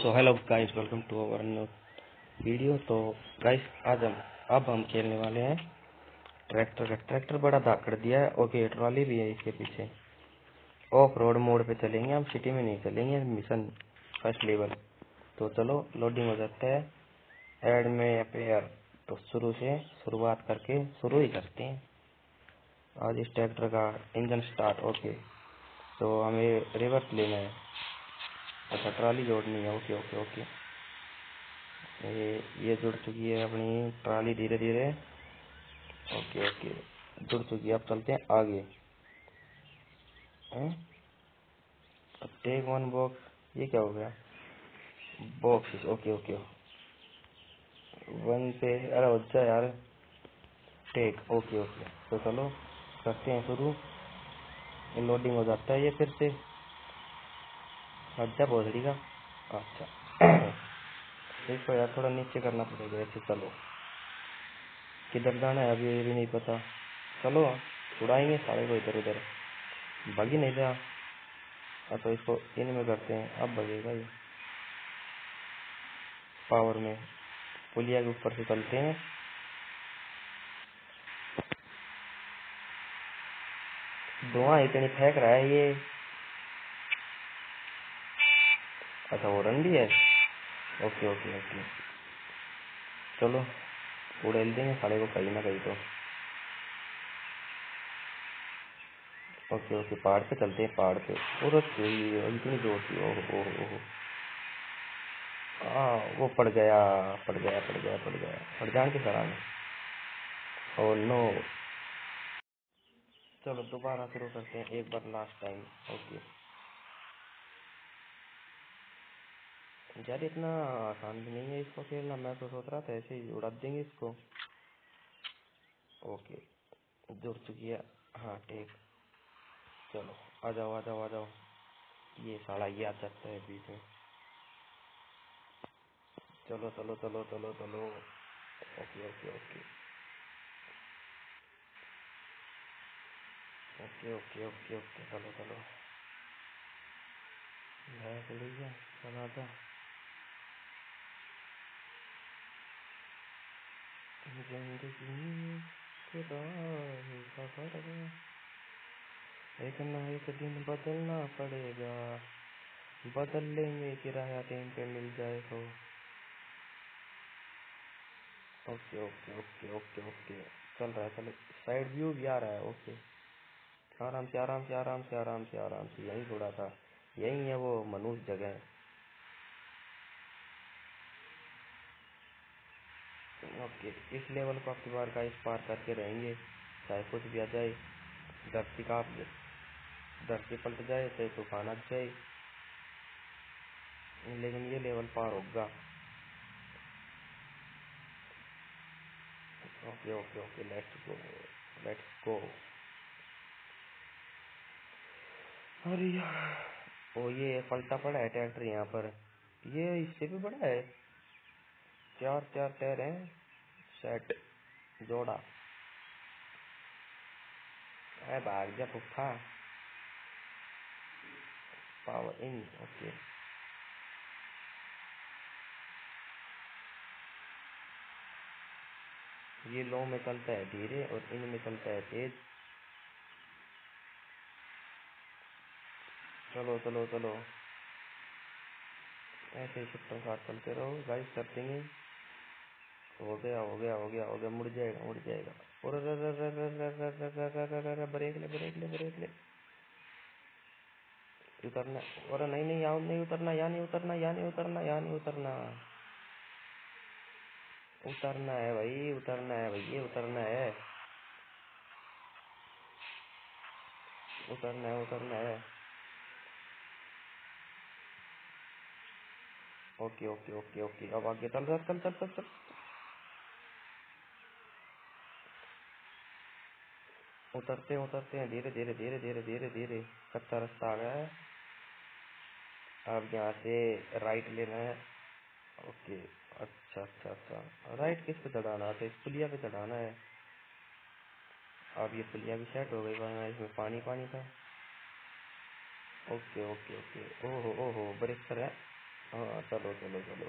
So hello guys, welcome to our new video. तो guys आज हम खेलने वाले हैं ट्रैक्टर। ट्रैक्टर बड़ा धाकड़ दिया है। ओके, ट्रॉली भी है इसके पीछे। ऑफ रोड मोड पे चलेंगे हम, सिटी में नहीं चलेंगे। Mission first level. तो चलो लोडिंग हो जाता है। ऐड में अपेयर। तो शुरू से शुरुआत करके शुरू ही करते हैं। आज इस ट्रैक्टर का इंजन स्टार्ट। ओके, तो हमें रिवर्स लेना है। अच्छा, ट्रॉली जोड़नी है। ओके ओके ओके, ये जुड़ चुकी है अपनी ट्राली धीरे धीरे। ओके ओके, जुड़ चुकी है। अब चलते हैं आगे। टेक वन बॉक्स, ये क्या हो गया? बॉक्स। ओके ओके, वन पे। अरे अच्छा यार, टेक। ओके ओके, तो चलो करते हैं शुरू। लोडिंग हो जाता है ये फिर से। अच्छा भोसड़ी का। अच्छा इसको यार थोड़ा नीचे करना पड़ेगा ऐसे। चलो किधर जाना है अभी ये भी नहीं पता। चलो उड़ाएंगे सारे को इधर उधर। भाग ही नहीं रहा। तो इसको इनमें करते हैं, अब भगेगा ये। पावर में पुलिया के ऊपर से चलते हैं। धुआं इतनी फेंक रहा है ये। अच्छा, वो रन भी है। ओके ओके ओके, चलो उड़ेल देंगे साले को कहीं ना कहीं तो। ओके ओके, पहाड़ पे चलते हैं, पहाड़ पे। और इतनी जोर थी। ओह ओह ओह, वो पड़ गया पड़ गया पड़ गया पड़ गया। पड़ जान के सराहना। Oh no. चलो दोबारा शुरू करते हैं, एक बार लास्ट टाइम। ओके यार, इतना आसान भी नहीं है इसको खेलना। मैं तो सोच रहा था ऐसे ही उड़ा देंगे इसको। ओके, जुड़ चुकी है। हाँ ठीक। चलो आ जाओ आ जाओ आ जाओ। ये साला ये आ जाता है बीच में। चलो चलो चलो चलो चलो। Okay okay okay okay okay okay okay, चलो चलो। भैंस लिया, चला जा। जिंदगी खुदा सफर में एक ना एक दिन बदलना पड़ेगा। बदल लेंगे किराया टाइम पे मिल जाए तो। Okay okay okay okay okay, चल रहा है। चलो साइड व्यू भी आ रहा है। ओके, आराम से आराम से आराम से आराम से आराम से। यही थोड़ा था, यही है वो मनुष्य जगह। ओके, इस लेवल को आपकी बार का इस पार करके रहेंगे, चाहे कुछ भी आ जाए। धरती का धरती पलट जाए, चाहे तूफान आ जाए, लेकिन ये लेवल पार होगा। Okay okay okay, let's go let's go. अरे यार, ओ ये पलटा पड़ा है ट्रैक्टर यहाँ पर। ये इससे भी बड़ा है। चार चार टायर हैं, सेट जोड़ा है। भाग जा पुट्ठा। Power in. ओके, ये लो में चलता है धीरे और इन में चलता है तेज। चलो चलो चलो, ऐसे ही छुट्टा साथ चलते रहो गाइस, कर देंगे। हो गया हो गया हो गया हो गया, मुड़ जाएगा मुड़ जाएगा। और ब्रेक ले ब्रेक ले ब्रेक ले। उतरना। और नहीं नहीं, यहाँ नहीं उतरना, यहाँ नहीं उतरना, यहाँ नहीं उतरना, यहाँ नहीं उतरना। उतरना है भाई, उतरना है भैया, उतरना है। उतरना है उतरना है। ओके ओके ओके ओके, अब आगे चल चल चल चल चल चल। उतरते हैं धीरे धीरे धीरे धीरे धीरे धीरे। कच्चा रास्ता आ गया है। अब यहाँ से राइट लेना है। ओके, अच्छा अच्छा अच्छा, राइट किस पे चढ़ाना है? तो इस पुलिया पे चढ़ाना है। अब ये पुलिया भी सेट हो गई, वरना इसमें पानी पानी था। ओके ओके ओके, ओहो ओहो, ब्रेक पर है। हाँ चलो चलो चलो।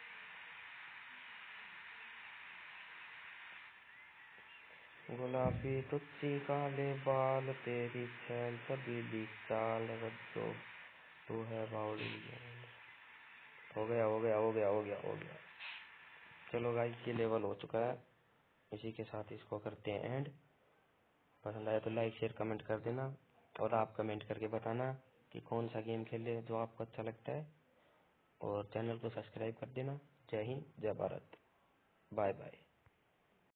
गुलाबी तुच्ची काले बाल तेरी छैल छबीली चाल रज्जो तू है बावड़ी। हो गया हो गया हो गया हो गया हो गया। चलो गाइस ये लेवल हो चुका है, इसी के साथ इसको करते हैं एंड। पसंद आया तो लाइक शेयर कमेंट कर देना, और आप कमेंट करके बताना कि कौन सा गेम खेले जो आपको अच्छा लगता है, और चैनल को सब्सक्राइब कर देना। जय हिंद जय भारत, बाय बाय।